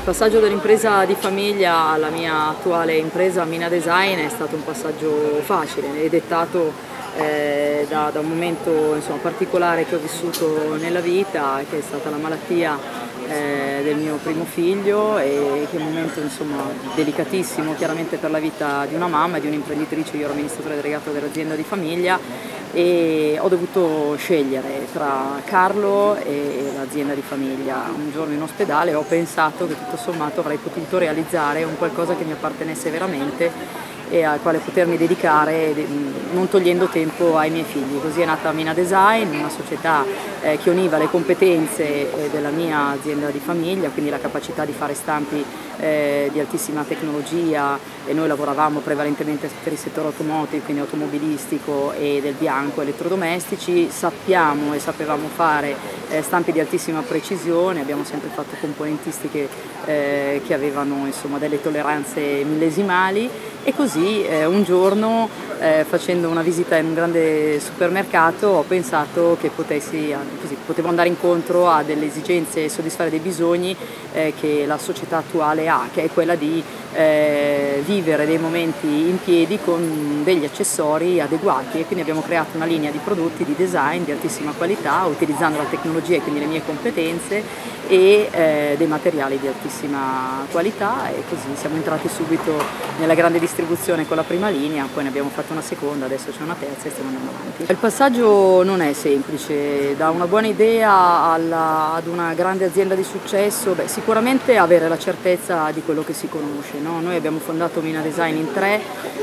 passaggio dall'impresa di famiglia alla mia attuale impresa Mina Design è stato un passaggio facile e dettato da un momento particolare che ho vissuto nella vita, che è stata la malattia del mio primo figlio, e che è un momento delicatissimo chiaramente per la vita di una mamma e di un'imprenditrice. Io ero amministratore delegato dell'azienda di famiglia e ho dovuto scegliere tra Carlo e l'azienda di famiglia. Un giorno in ospedale ho pensato che tutto sommato avrei potuto realizzare un qualcosa che mi appartenesse veramente e al quale potermi dedicare non togliendo tempo ai miei figli. Così è nata Mina Design, una società che univa le competenze della mia azienda di famiglia, quindi la capacità di fare stampi di altissima tecnologia, e noi lavoravamo prevalentemente per il settore automotive, quindi automobilistico e del bianco, elettrodomestici. Sappiamo e sapevamo fare stampi di altissima precisione, abbiamo sempre fatto componentistiche che avevano delle tolleranze millesimali, e così un giorno facendo una visita in un grande supermercato ho pensato che potevo andare incontro a delle esigenze e soddisfare dei bisogni che la società attuale ha, che è quella di vivere dei momenti in piedi con degli accessori adeguati, e quindi abbiamo creato una linea di prodotti di design di altissima qualità utilizzando la tecnologia e quindi le mie competenze e dei materiali di altissima qualità, e così siamo entrati subito nella grande distribuzione con la prima linea, poi ne abbiamo fatto una seconda, adesso c'è una terza e stiamo andando avanti. Il passaggio non è semplice, da una buona idea ad una grande azienda di successo. Sicuramente avere la certezza di quello che si conosce, no? Noi abbiamo fondato Mina Design in 3,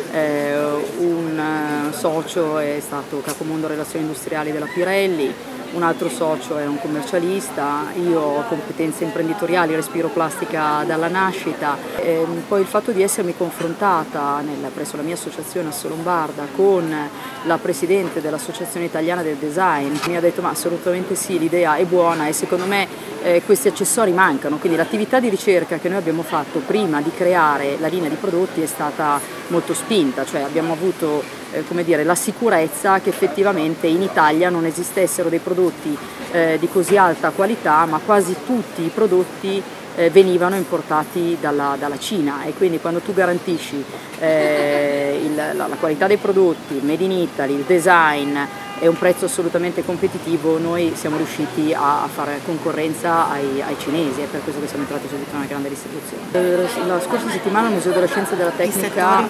un socio è stato capomondo relazioni industriali della Pirelli, un altro socio è un commercialista, io ho competenze imprenditoriali, respiro plastica dalla nascita, poi il fatto di essermi confrontata presso la mia associazione Assolombarda con la presidente dell'Associazione Italiana del Design mi ha detto ma assolutamente sì, l'idea è buona e secondo me questi accessori mancano, quindi l'attività di ricerca che noi abbiamo fatto prima di creare la linea di prodotti è stata molto spinta, cioè abbiamo avuto la sicurezza che effettivamente in Italia non esistessero dei prodotti di così alta qualità, ma quasi tutti i prodotti venivano importati dalla Cina, e quindi quando tu garantisci la qualità dei prodotti, il made in Italy, il design e un prezzo assolutamente competitivo, noi siamo riusciti a fare concorrenza ai cinesi, è per questo che siamo entrati subito in una grande distribuzione. La scorsa settimana al Museo della Scienza e della Tecnica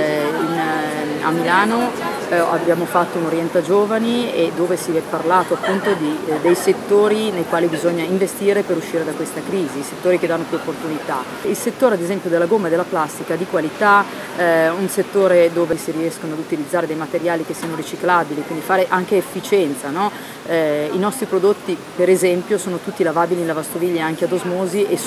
a Milano abbiamo fatto un Orienta Giovani, e dove si è parlato appunto dei settori nei quali bisogna investire per uscire da questa crisi, i settori che danno più opportunità. Il settore ad esempio della gomma e della plastica di qualità, un settore dove si riescono ad utilizzare dei materiali che siano riciclabili, quindi fare anche efficienza, no? I nostri prodotti per esempio sono tutti lavabili in lavastoviglie anche ad osmosi e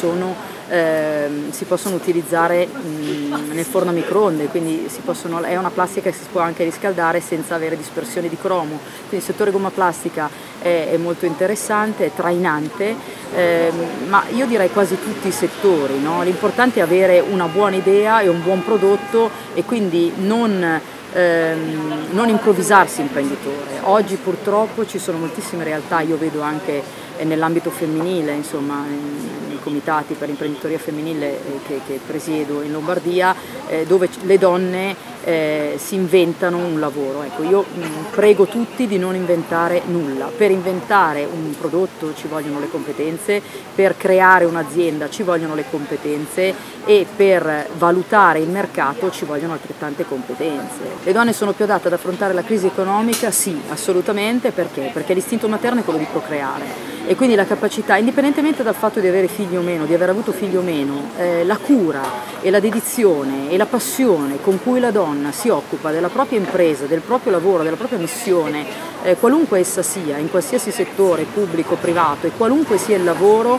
si possono utilizzare nel forno a microonde, quindi è una plastica che si può anche riscaldare senza avere dispersione di cromo, quindi il settore gomma plastica è molto interessante, è trainante, ma io direi quasi tutti i settori, no? L'importante è avere una buona idea e un buon prodotto, e quindi non improvvisarsi imprenditore. Oggi purtroppo ci sono moltissime realtà, io vedo anche nell'ambito femminile, nei comitati per l'imprenditoria femminile che presiedo in Lombardia, dove le donne si inventano un lavoro. Ecco, io prego tutti di non inventare nulla. Per inventare un prodotto ci vogliono le competenze, per creare un'azienda ci vogliono le competenze, e per valutare il mercato ci vogliono altrettante competenze. Le donne sono più adatte ad affrontare la crisi economica? Sì, assolutamente. Perché? Perché l'istinto materno è quello di procreare, e quindi la capacità, indipendentemente dal fatto di avere figli o meno, di aver avuto figli o meno, la cura e la dedizione e la passione con cui la donna si occupa della propria impresa, del proprio lavoro, della propria missione, qualunque essa sia, in qualsiasi settore, pubblico, privato, e qualunque sia il lavoro,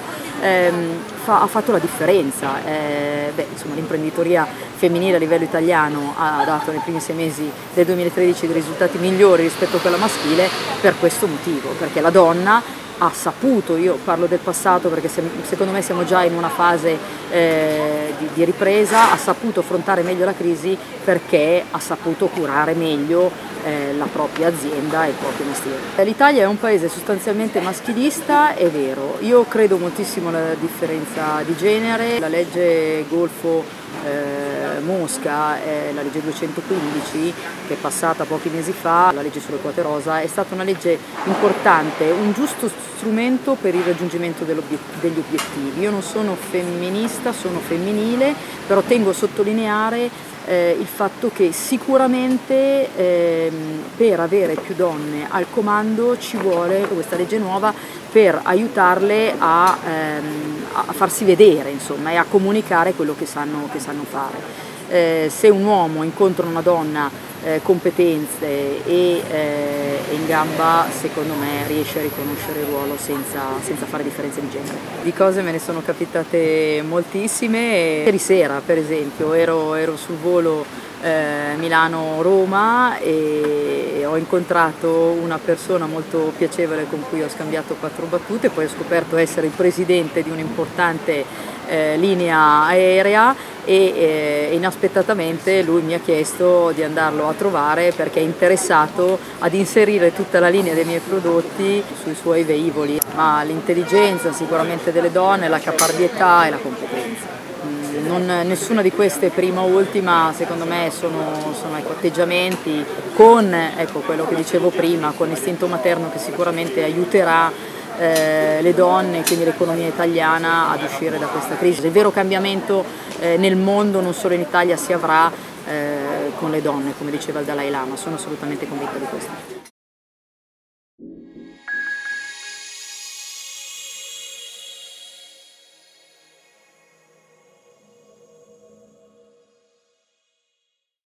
ha fatto la differenza. L'imprenditoria femminile a livello italiano ha dato nei primi 6 mesi del 2013 dei risultati migliori rispetto a quella maschile per questo motivo, perché la donna ha saputo, io parlo del passato perché secondo me siamo già in una fase di ripresa, ha saputo affrontare meglio la crisi perché ha saputo curare meglio la propria azienda e il proprio mestiere. L'Italia è un paese sostanzialmente maschilista, è vero, io credo moltissimo alla differenza di genere, la legge Golfo Mosca, la legge 215 che è passata pochi mesi fa, la legge sulle quote rosa, è stata una legge importante, un giusto strumento per il raggiungimento degli obiettivi. Io non sono femminista, sono femminile, però tengo a sottolineare il fatto che sicuramente per avere più donne al comando ci vuole questa legge nuova per aiutarle a farsi vedere, insomma, e a comunicare quello che sanno fare. Se un uomo incontra una donna competenze e in gamba, secondo me riesce a riconoscere il ruolo senza fare differenze di genere. Di cose me ne sono capitate moltissime. Ieri sera, per esempio, ero sul volo Milano-Roma e ho incontrato una persona molto piacevole con cui ho scambiato 4 battute, poi ho scoperto essere il presidente di un'importante linea aerea e inaspettatamente lui mi ha chiesto di andarlo a trovare perché è interessato ad inserire tutta la linea dei miei prodotti sui suoi velivoli. Ma l'intelligenza sicuramente delle donne, la caparbietà e la competenza. Nessuna di queste prima o ultima, secondo me sono atteggiamenti con quello che dicevo prima, con l'istinto materno che sicuramente aiuterà le donne, quindi l'economia italiana, ad uscire da questa crisi. Il vero cambiamento nel mondo, non solo in Italia, si avrà con le donne, come diceva il Dalai Lama, sono assolutamente convinta di questo.